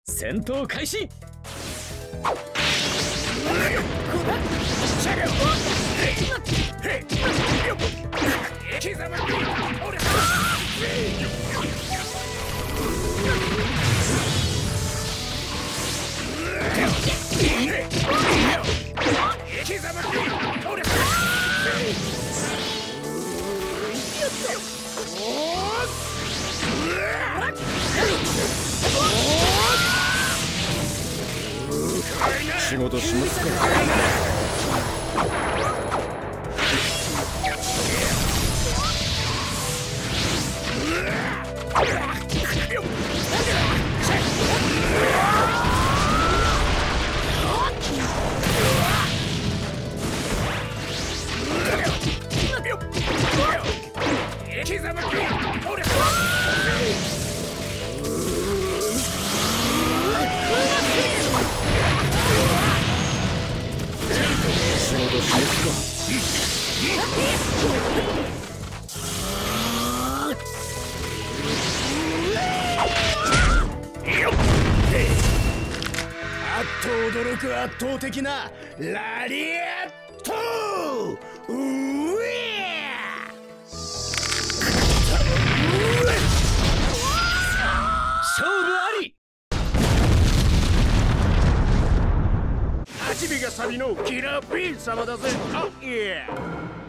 戦闘開始。仕事しますか。あっと驚く圧倒的なラリアット。勝負あり。8尾がサビのキラーピン様だぜ。あ、いや